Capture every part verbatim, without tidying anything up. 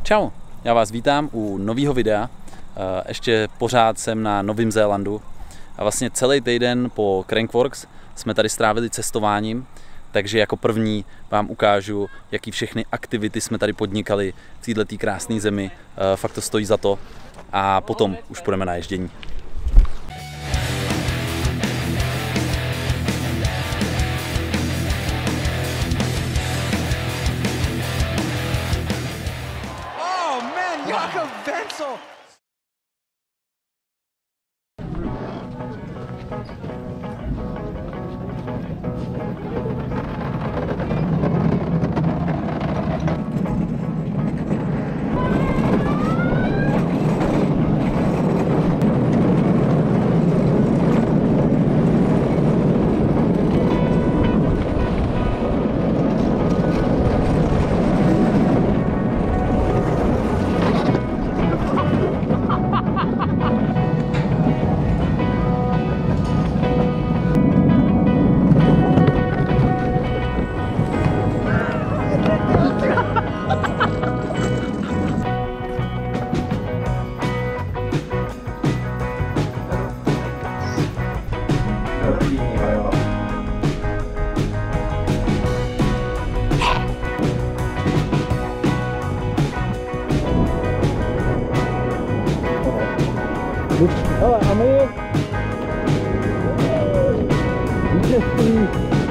Čau, já vás vítám u nového videa. Ještě pořád jsem na Novém Zélandu a vlastně celý týden po Crankworx jsme tady strávili cestováním, takže jako první vám ukážu, jaký všechny aktivity jsme tady podnikali v této krásné zemi. Fakt to stojí za to a potom už půjdeme na ježdění. Hele, a my vítězství.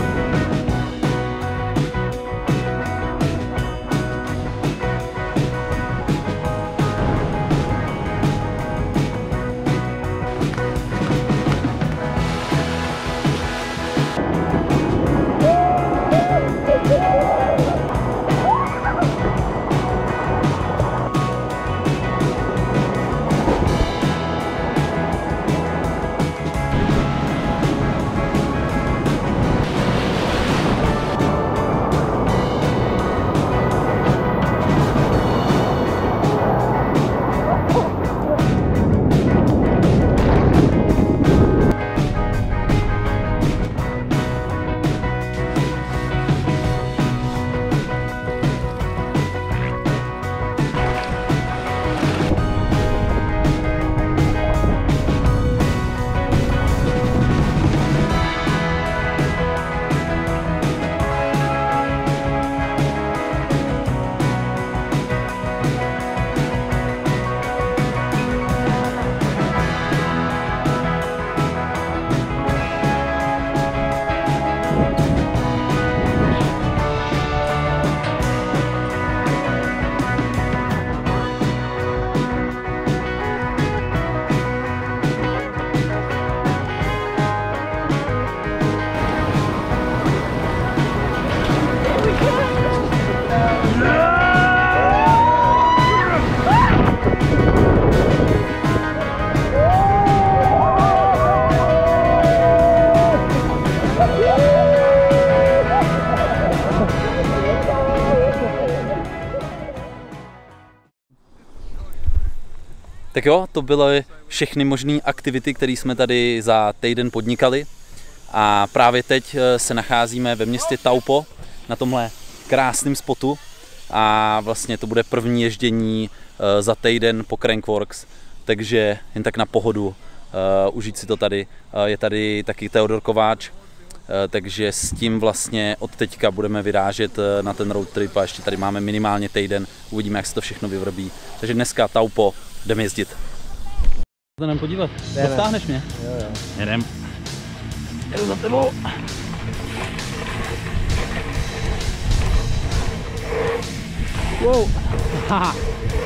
Tak jo, to byly všechny možné aktivity, které jsme tady za týden podnikali. A právě teď se nacházíme ve městě Taupo, na tomhle krásném spotu. A vlastně to bude první ježdění za týden po Crankworx, takže jen tak na pohodu, uh, užít si to tady. Uh, je tady taky Teodor Kováč, uh, takže s tím vlastně od teďka budeme vyrážet uh, na ten road trip a ještě tady máme minimálně týden, uvidíme, jak se to všechno vyvrbí. Takže dneska Taupo, jdeme jezdit. Jdem podívat, dostáhneš mě? Jo, jo. Jedem. Jedu za tebou. Wow. Haha.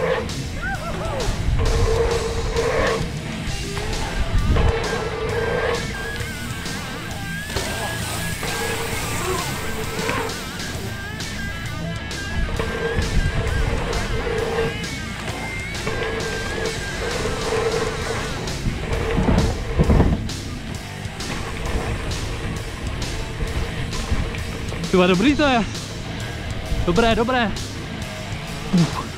Tyva, dobrý to je. Dobré, dobré. Uf.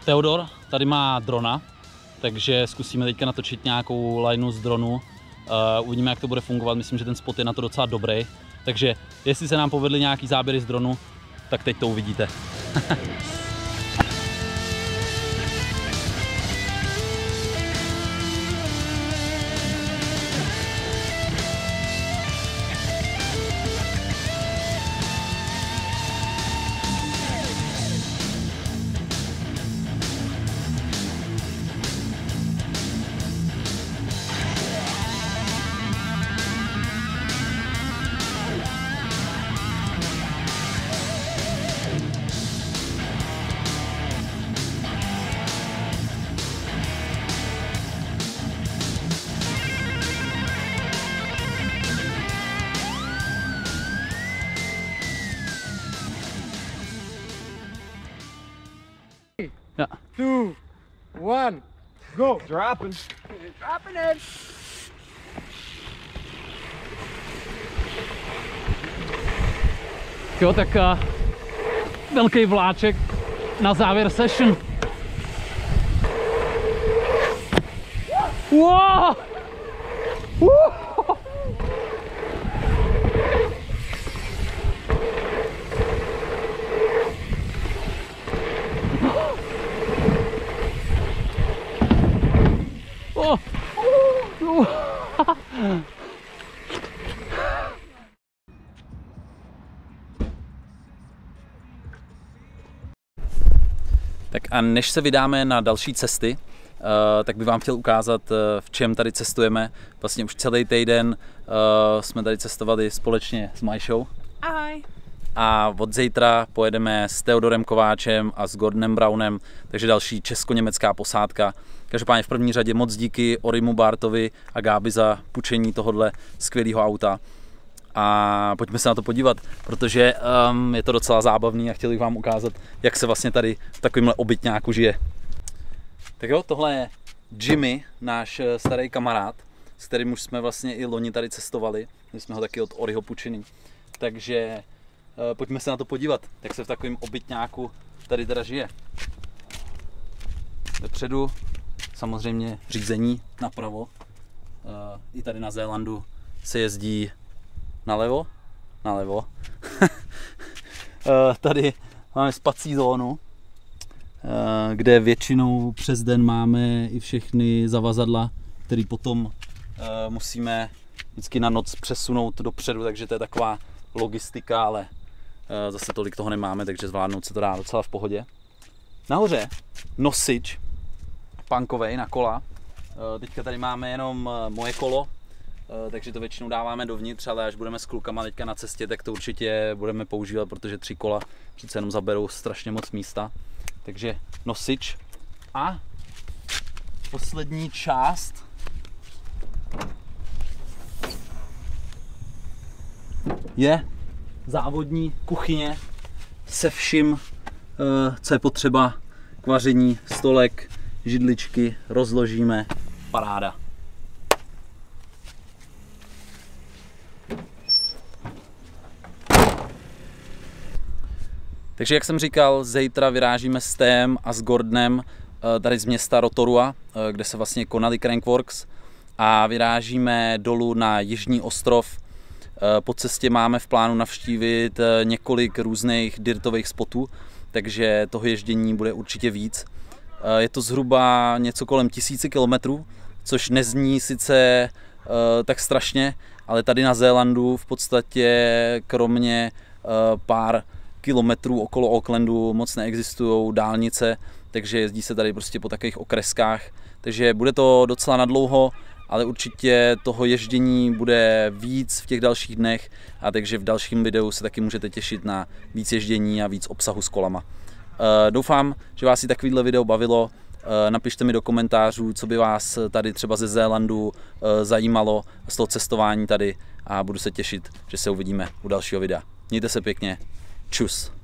Theodor tady má drona, takže zkusíme teďka natočit nějakou lineu z dronu. Uh, uvidíme, jak to bude fungovat, myslím, že ten spot je na to docela dobrý. Takže jestli se nám povedly nějaký záběry z dronu, tak teď to uvidíte. Yeah. Two, one, go! Dropping. Dropping it. Jo, tak uh, velký vláček na závěr session. Wow! Uh! Oh. Uh. Tak a než se vydáme na další cesty, uh, tak bych vám chtěl ukázat, uh, v čem tady cestujeme. Vlastně už celý týden uh, jsme tady cestovali společně s Majšou. Ahoj. A od zítra pojedeme s Theodorem Kováčem a s Gordonem Brownem, takže další česko-německá posádka. Každopádně v první řadě moc díky Orimu Bartovi a Gábi za půjčení tohohle skvělého auta. A pojďme se na to podívat, protože um, je to docela zábavný a chtěl bych vám ukázat, jak se vlastně tady v takovémhle obytňáku žije. Tak jo, tohle je Jimmy, náš starý kamarád, s kterým už jsme vlastně i loni tady cestovali. My jsme ho taky od Oriho půjčený. Takže uh, pojďme se na to podívat, jak se v takovém obytňáku tady teda žije. Vepředu samozřejmě řízení napravo. Uh, I tady na Zélandu se jezdí nalevo, nalevo. Tady máme spací zónu, kde většinou přes den máme i všechny zavazadla, které potom musíme vždycky na noc přesunout dopředu, takže to je taková logistika, ale zase tolik toho nemáme, takže zvládnout se to dá docela v pohodě. Nahoře nosič punkovej na kola. Teďka tady máme jenom moje kolo, takže to většinou dáváme dovnitř, ale až budeme s klukama teďka na cestě, tak to určitě budeme používat, protože tři kola přece jenom zaberou strašně moc místa. Takže nosič a poslední část je závodní kuchyně se vším, co je potřeba k vaření, stolek, židličky, rozložíme, paráda. Takže jak jsem říkal, zítra vyrážíme s Tém a s Gordonem tady z města Rotorua, kde se vlastně konaly Crankworks, a vyrážíme dolů na Jižní ostrov. Po cestě máme v plánu navštívit několik různých dirtových spotů, takže toho ježdění bude určitě víc. Je to zhruba něco kolem tisíci kilometrů, což nezní sice tak strašně, ale tady na Zélandu v podstatě kromě pár kilometrů okolo Aucklandu moc neexistují dálnice, takže jezdí se tady prostě po takových okreskách, takže bude to docela nadlouho, ale určitě toho ježdění bude víc v těch dalších dnech, a takže v dalším videu se taky můžete těšit na víc ježdění a víc obsahu s kolama. Doufám, že vás i takovýhle video bavilo. Napište mi do komentářů, co by vás tady třeba ze Zélandu zajímalo z toho cestování tady, a budu se těšit, že se uvidíme u dalšího videa. Mějte se pěkně. Čus.